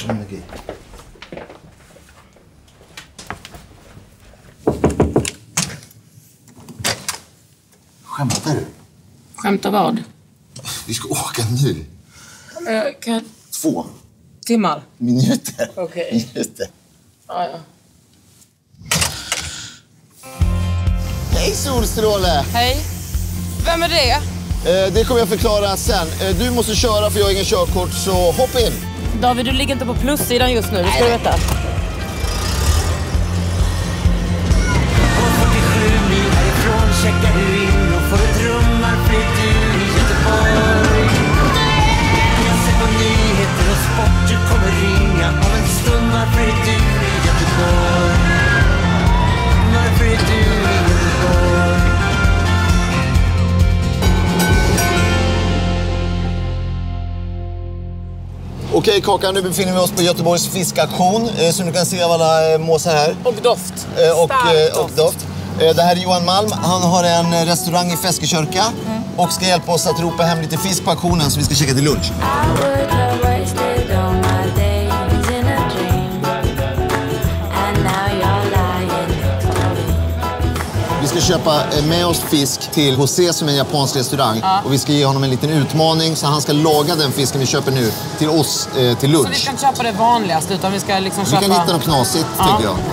20. Skämtar du? Skämtar vad? Vi ska åka nu. 2 timmar. Minuter. Okej. Minuter. Ja. Hej Solstråle! Hej. Vem är det? Det kommer jag förklara sen. Du måste köra för jag har ingen körkort, så hoppa in. David, du ligger inte på plussidan just nu, det ska du veta. Checkar du in och får ett rum här fritt i Göteborg. Jag ser på nyheter och sport, du kommer ringa om en stund här fritt i Göteborg. Här fritt i Göteborg. Okej Kakan, nu befinner vi oss på Göteborgs fiskaktion. Som du kan se av alla måsar här. Och doft. Och doft. Det här är Johan Malm. Han har en restaurang i Feskekörka och ska hjälpa oss att ropa hem lite fisk på auktionen så vi ska käka till lunch. Vi ska köpa med oss fisk till José som är en japansk restaurang. Och vi ska ge honom en liten utmaning så han ska laga den fisken vi köper nu till oss till lunch. Så vi kan köpa det vanligaste utan vi ska liksom köpa... Vi kan hitta något knasigt, tänker jag.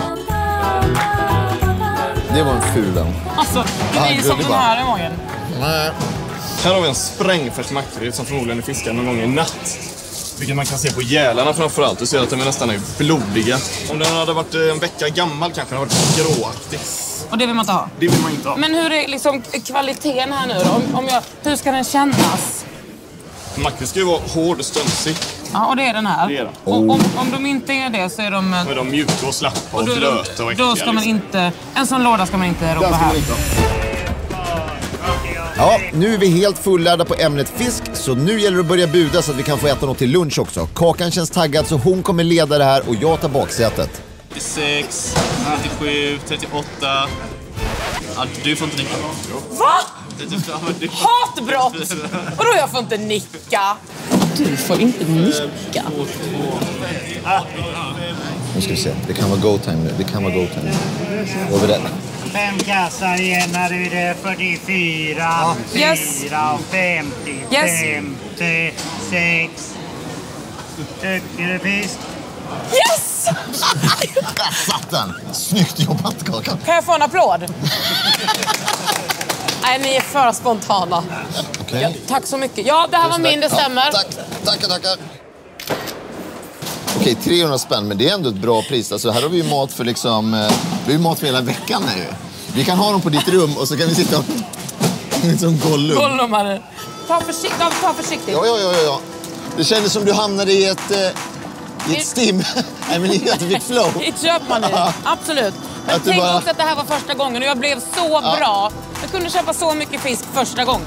Det var en ful den. Alltså, det är som den här i magen. Nej. Här har vi en sprängfärsk makrill som förmodligen är fiskad någon gång i natt. Vilket man kan se på gälarna framförallt. Du ser att de är nästan blodiga. Om den hade varit en vecka gammal kanske den hade varit gråaktig. Och det vill man inte ha? Det vill man inte ha. Men hur är liksom kvaliteten här nu då? Hur ska den kännas? Makrill ska ju vara hård och stönsig. Ja, och det är den här. Det är den. Och om de inte är det så är de... Då är de mjuka och slappa och blöta och äckliga. Då ska man inte... En sån låda ska man inte ropa här. Ja, nu är vi helt fullärda på ämnet fisk, så nu gäller det att börja buda så att vi kan få äta något till lunch också. Kakan känns taggad så hon kommer leda det här och jag tar baksätet. 36, 37, 38... Ja, du får inte nicka. Va? Hatbrott! Vadå jag får inte nicka? Du får inte nicka. Nu ska vi se, det kan vara go time nu. Det kan vara go time. Vad är det? 5 kassar igen, här är det 44, 4 och 50, 56. Tycker du fisk? Yes! Där satt den! Snyggt jobbat, Kakan. Kan jag få en applåd? Nej, ni är för spontana. Okay. Ja, tack så mycket. Ja, det här var min, det stämmer. Ja, tackar. Okej, 300 spänn, men det är ändå ett bra pris. Alltså, här har vi ju mat för liksom... Vi har ju mat för hela veckan här ju. Vi kan ha dem på ditt rum och så kan vi sitta och... som Gollum. Gollumare. Ta försiktigt. Ja. Det kändes som du hamnade i ett stim. Nej, men i ett flow. I ett köpmani, absolut. Men tänk också att det här var första gången och jag blev så bra. Jag kunde köpa så mycket fisk första gången.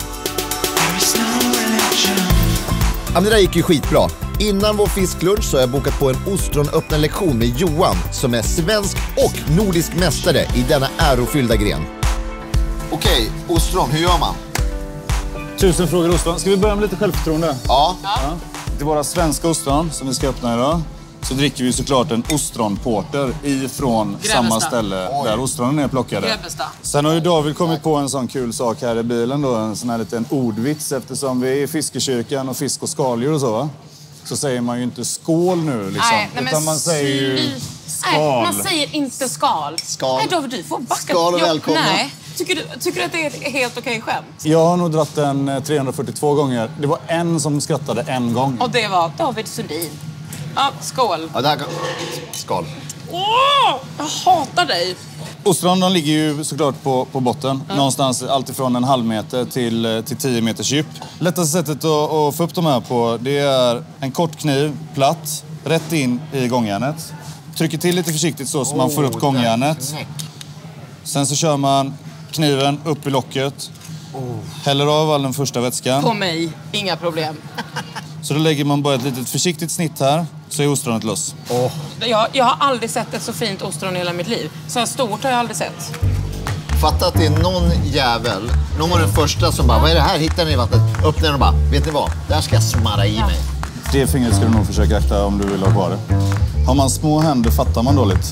Ja, men det där gick ju skitbra. Innan vår fisklunch så har jag bokat på en ostronöppnarlektion med Johan som är svensk och nordisk mästare i denna ärofyllda gren. Okej, ostron, hur gör man? 1000 frågor ostron. Ska vi börja med lite självförtroende? Ja. Till våra svenska ostron som vi ska öppna idag så dricker vi såklart en ostronporter ifrån samma ställe där ostronen är plockade. Grebbestad. Sen har ju David kommit på en sån kul sak här i bilen då, en sån här liten ordvits eftersom vi är i fiskekyrkan och fisk och skaldjur och så va? Så säger man ju inte skål nu liksom. Nej, utan man säger ju skal. Nej, man säger inte skal. Nej, David, du får backa. Skal och välkomna. Nej. Tycker du att det är ett helt okej skämt? Jag har nog dratt den 342 gånger. Det var en som skrattade en gång. Och det var David Sundin. Ja, skål. Ja, där kan... Skal. Jag hatar dig. Ostron, de ligger ju såklart på botten. Någonstans alltifrån en halv meter till 10 meters djup. Lättaste sättet att få upp de här på, det är en kort kniv, platt, rätt in i gångjärnet. Trycker till lite försiktigt så man får upp gångjärnet. Sen så kör man kniven upp i locket. Häller av all den första vätskan. På mig, inga problem. Så då lägger man bara ett litet försiktigt snitt här, så är ostronet loss. Jag har aldrig sett ett så fint ostron i hela mitt liv. Så här stort har jag aldrig sett. Fatta att det är någon jävel, någon var den första som bara, vad är det här? Hittar den i vattnet, öppnar den och bara, vet ni vad? Där ska jag smarra i mig. Det fingret ska du nog försöka akta om du vill ha kvar det. Har man små händer fattar man dåligt.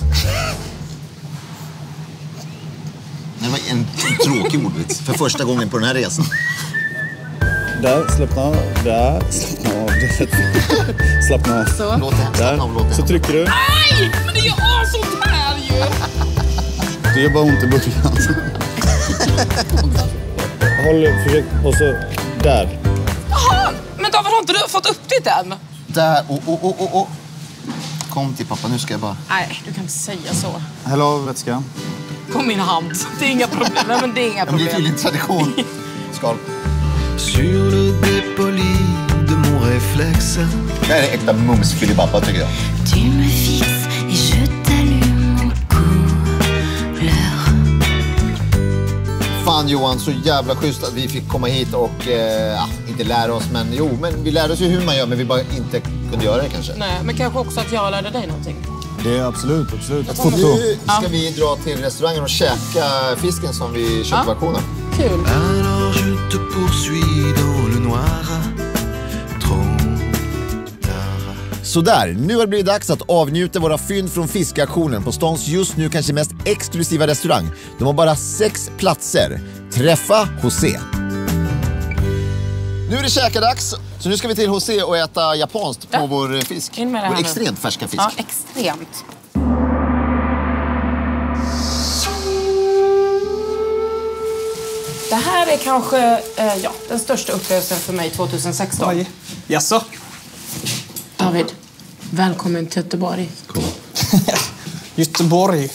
Det var en tråkig ordvits för första gången på den här resan. Där, slappna av. Där, slappna av. Slappna av. Så. Låt det. Slappna av, låt det. Så trycker du. Nej, men det gör sånt här ju. Det gör bara ont i början. Håll, försök. Och så där. Jaha, men David, har inte du fått upp ditt än? Där, oh. Kom till pappa, nu ska jag bara... Nej, du kan inte säga så. Häll av vätskan. Kom min hand. Det är inga problem. Nej, men det är inga problem. Det är tydligen tradition. Skål. Sur le dépoli de mon réflexe. Det här är äkta mums-filibabba tycker jag. Tu me fixes et je t'allume aux couleurs. Fan Johan, så jävla schysst att vi fick komma hit och inte lära oss, men men vi lärde oss ju hur man gör, men vi bara inte kunde göra det kanske. Nej, men kanske också att jag lärde dig någonting. Det är absolut. Ett foto. Nu ska vi dra till restaurangen och käka fisken som vi köpte på auktionen. Kul. Alors je te poursuis dans le noir. Sådär, nu har det blivit dags att avnjuta våra fynd från fiskaktionen på stans just nu kanske mest exklusiva restaurang. De har bara 6 platser. Träffa José. Nu är det käkadags, så nu ska vi till José och äta japanskt på vår fisk. In med det här vår nu. extremt färska fisk. Ja, extremt. Det här är kanske den största upplevelsen för mig 2016. Oj. Jaså? David, välkommen till Göteborg. Cool. Göteborg.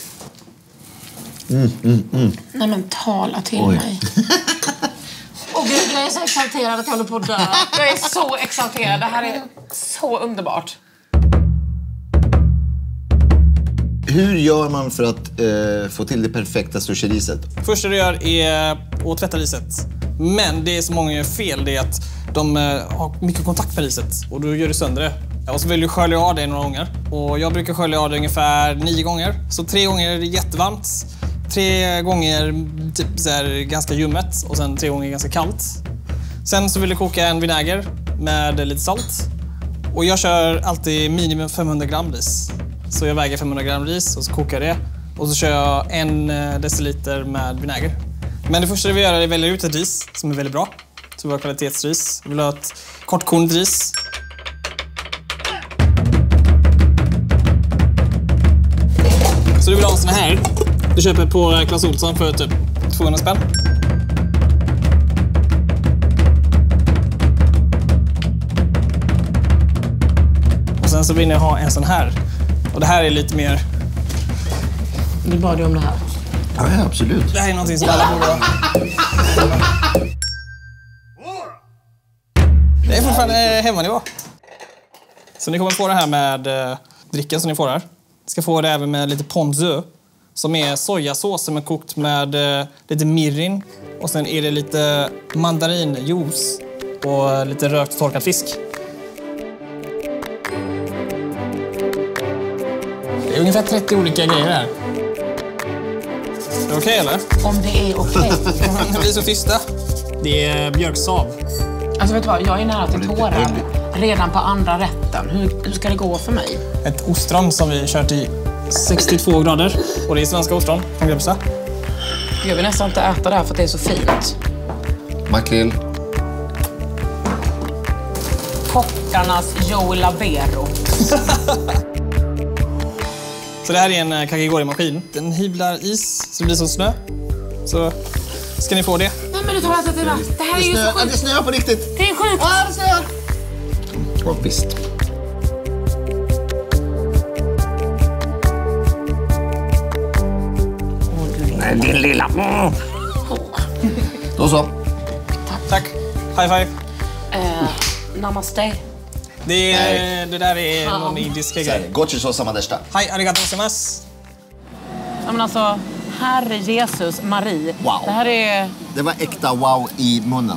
Nej men tala till mig. Åh gud, jag är så exalterad att jag håller på att dö. Jag är så exalterad. Det här är så underbart. Hur gör man för att få till det perfekta sushi-riset? Första du gör är att tvätta riset. Men det är så många gör fel, det är att de har mycket kontakt med riset och då gör du sönder det. Och så vill du skölja av det några gånger. Och jag brukar skölja av det ungefär 9 gånger. Så 3 gånger är det jättevarmt. 3 gånger typ så här ganska ljummet och sen 3 gånger ganska kallt. Sen så vill du koka en vinäger med lite salt. Och jag kör alltid minimum 500 gram ris. Så jag väger 500 gram ris och så kokar jag det. Och så kör jag 1 deciliter med vinäger. Men det första du vill göra är att välja ut ett ris som är väldigt bra. Så vi har kvalitetsris. Vi vill ha ett kortkornigt ris. Så du vill ha en sån här. Du köper på Clas Ohlson för typ 200 spänn. Och sen så vill jag ha en sån här. Och det här är lite mer... Du bad ju om det här. Ja, absolut. Det här är någonting som alla borde ha. Det är fortfarande hemmanivå. Så ni kommer få det här med drickan som ni får här. Ni ska få det även med lite ponzu. Som är sojasås som är kokt med lite mirin. Och sen är det lite mandarinjuice och lite rökt torkad fisk. Det är ungefär 30 olika grejer här. Är det okej, eller? Om det är okej. Det blir så tysta. Det är björksav. Alltså vet du vad, jag är nära till tårar redan på andra rätten. Hur ska det gå för mig? Ett ostron som vi kört i 62 grader. Och det är svenska ostron från Grebbestad. Jag vill nästan inte äta det här för att det är så fint. Makrill. Kockarnas Joe Labero. Så det här är en kakigori-maskin. Den hyvlar is så det blir som snö. Så ska ni få det. Nej men du tar inte till det. Det här är ju så sjukt. Det snöar på riktigt. Det är sjukt. Ja, det snöar. Ja, visst. Nej, din lilla. Då så. Tack. High five. Namaste. Det där är någon indisk grej. Gochi so samadeshita. Hej, arigato gozaimasu. Ja men alltså, Herre Jesus, Marie. Wow. Det här är... Det var äkta wow i munnen.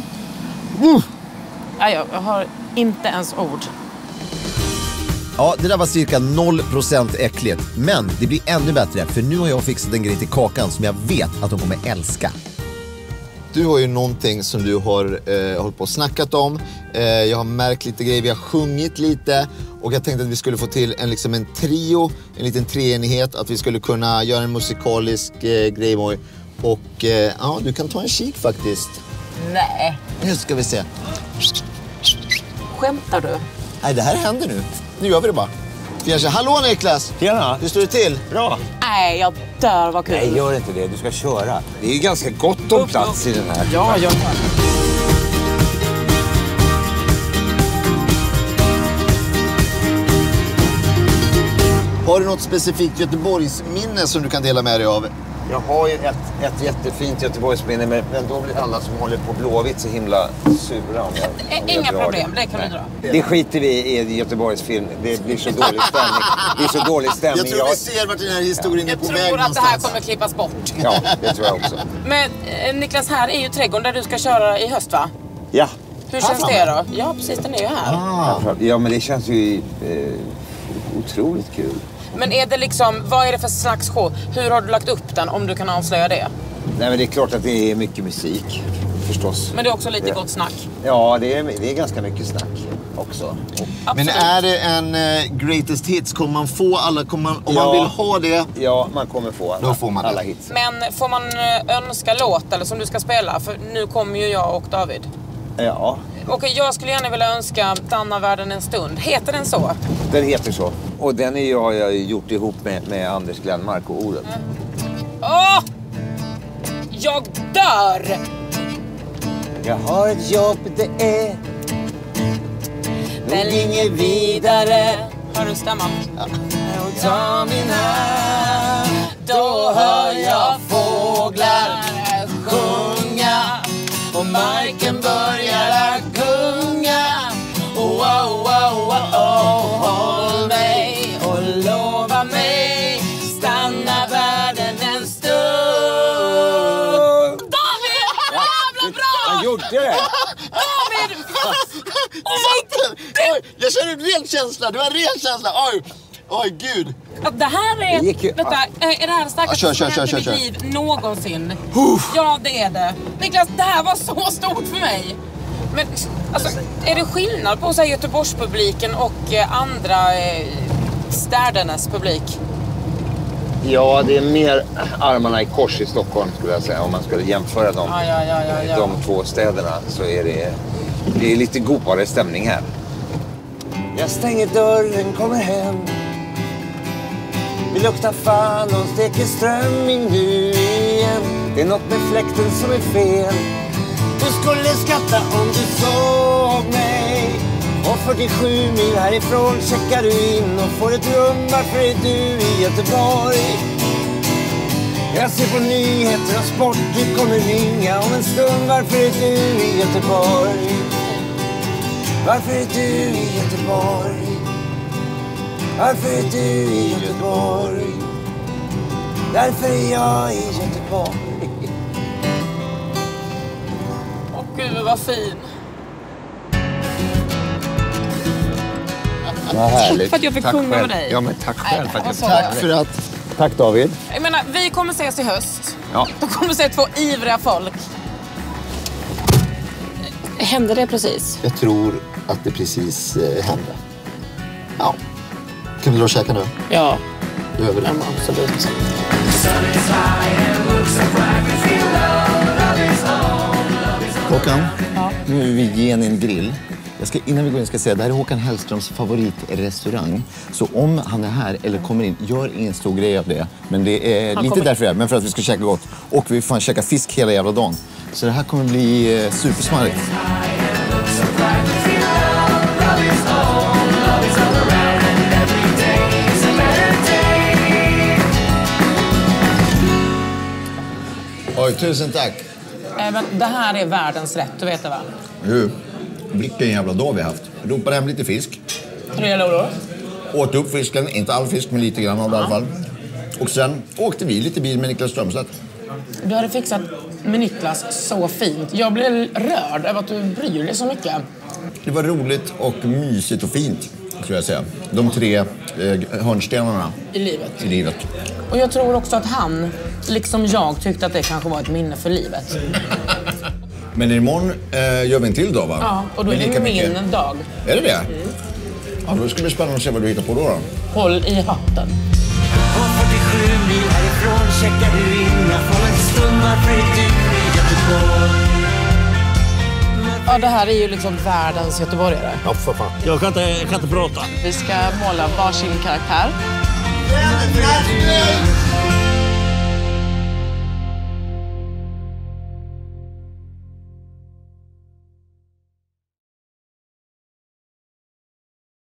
Nej, jag har inte ens ord. Ja, det där var cirka 0% äckligt. Men det blir ännu bättre, för nu har jag fixat en grej till kakan som jag vet att de kommer älska. Du har ju någonting som du har hållit på och snackat om. Jag har märkt lite grejer, vi har sjungit lite. Och jag tänkte att vi skulle få till en trio, en liten treenighet. Att vi skulle kunna göra en musikalisk grej. Och ja, du kan ta en kik faktiskt. Nej. Nu ska vi se. Skämtar du? Nej, det här händer nu. Nu gör vi det bara. Hallå Niklas! Tjena! Hur står det till? Bra! Nej, jag dör, vad kul. Nej, gör inte det. Du ska köra. Det är ju ganska gott om plats i den här. Ja, jag... Har du något specifikt Göteborgsminne som du kan dela med dig av? Jag har ju ett jättefint Göteborgsminne, men då blir alla som håller på Blåvitt så himla sura om jag Inga problem, det kan du dra. Det skiter vi i Göteborgsfilm. Det blir så dålig stämning. Det är så dålig stämning. Jag tror vi ser vart den här historien är på väg Jag tror att det här någonstans. kommer klippas bort. Ja, det tror jag också. Men Niklas, här är ju trädgården där du ska köra i höst, va? Ja. Hur känns det då? Ja, precis, den är ju här. Ja, men det känns ju otroligt kul. Men är det liksom, vad är det för slags show? Hur har du lagt upp den, om du kan avslöja det? Nej, men det är klart att det är mycket musik, förstås. Men det är också lite gott snack. Ja, det är ganska mycket snack också. Men är det en greatest hits? Kommer man få alla? Om man vill ha det? Ja, man kommer få alla, då får man alla hits. Men får man önska låt eller som du ska spela? För nu kommer ju jag och David. Ja. Okej, jag skulle gärna vilja önska Stanna världen en stund. Heter den så? Den heter så. Och den har jag gjort ihop med Anders Glenmark och Oren. Åh! Jag dör! Jag har ett jobb, det är väl inget vidare. Har du stämman? Ja. Och ta min hand, då hör jag fåglar sjunga och marken börjar gunga. Wow, wow, wow, håll mig och lova mig, stanna världen en stund. David! Jävla bra! Han gjorde det! David! Jag känner en ren känsla. Du har en ren känsla. Oj, gud. Det här är... Vänta, är det här starkaste som hänt i mitt liv någonsin? Ja, det är det. Niklas, det här var så stort för mig. Men alltså, är det skillnad på så här, Göteborgspubliken och andra städernas publik? Ja, det är mer armarna i kors i Stockholm skulle jag säga. Om man skulle jämföra de två städerna så är det är lite godare stämning här. Jag stänger dörren, kommer hem. Vi luktar fan och steker strömming nu igen. Det är något med fläkten som är fel. Du skulle skratta om du såg mig. Och 47 mil härifrån checkar du in och får ett rum. Varför är du i Göteborg? Jag ser på nyheter och sport, du kommer ringa om en stund. Varför är du i Göteborg? Varför är du i Göteborg? Varför är du i Göteborg? Därför är jag i Göteborg. Åh gud, vad fin. Vad härligt. För att jag fick sjunga med dig. Ja, men tack själv för att jag fick Tack för att... Tack David. Jag menar, vi kommer ses i höst. Ja. Då kommer se två ivriga folk. Hände det precis? Jag tror att det precis hände. Ja. Kan vi dra och käka nu? Ja. Då gör vi det. Ja, absolut. Håkan, nu är vi igen en grill. Innan vi går in ska jag säga, det här är Håkan Hellströms favoritrestaurang. Så om han är här eller kommer in, gör ingen stor grej av det. Men det är lite därför jag är, men för att vi ska käka gott. Och vi får käka fisk hela jävla dagen. Så det här kommer bli supersmarrigt. Oj, tusen tack. Men det här är världens rätt, du vet det va? Vilken jävla dag vi har haft. Ropade hem lite fisk. 3 lådor. Åt upp fisken, inte all fisk men lite grann av det i alla fall. Och sen åkte vi lite bil med Niklas Strömstedt. Du hade fixat med Niklas så fint. Jag blev rörd över att du bryr dig så mycket. Det var roligt och mysigt och fint, skulle jag säga. De 3 hörnstenarna I livet. Och jag tror också att han, liksom jag, tyckte att det kanske var ett minne för livet. Men imorgon gör vi en till dag, va? Ja, och då är det min dag. Är det det? Ja, då ska det bli spännande att se vad du hittar på då. Håll i hatten. På 47 mil härifrån checkar du in. Jag får en stund varför är du i Göteborg. Ja, det här är ju liksom världens göteborgare. Ja, för fan. Jag kan inte prata. Vi ska måla varsin karaktär.